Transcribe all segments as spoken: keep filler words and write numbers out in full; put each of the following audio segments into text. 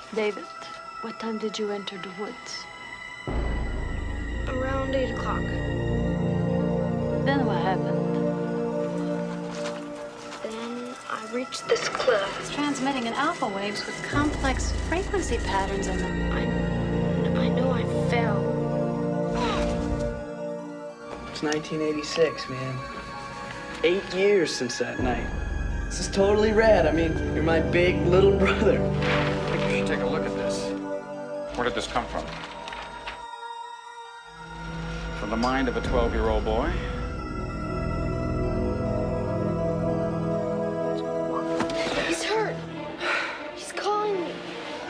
David, what time did you enter the woods? Around eight o'clock. Then what happened? Then I reached this cliff. It's transmitting in alpha waves with complex frequency patterns in them. I, I know I fell. It's nineteen eighty-six, man. Eight years since that night. This is totally rad. I mean, you're my big little brother. I think you should take a look at this. Where did this come from? From the mind of a twelve-year-old boy? He's hurt. He's calling me.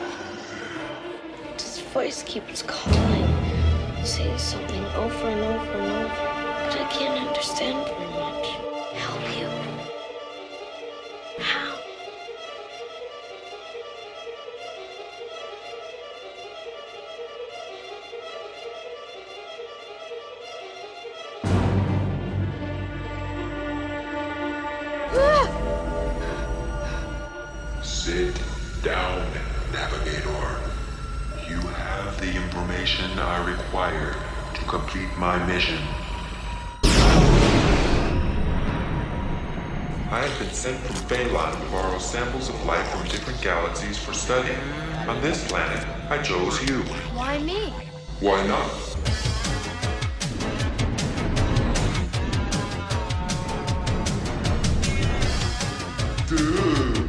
His voice keeps calling, saying something over and over and over. But I can't understand very much. Help you. How? Sit down, Navigator. You have the information I require to complete my mission. I have been sent from Phelan to borrow samples of life from different galaxies for study. On this planet, I chose you. Why me? Why not? Dude.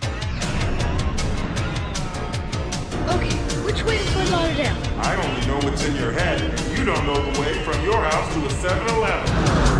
Okay, which way to Fort Lauderdale? I only know what's in your head. You don't know the way from your house to a seven eleven.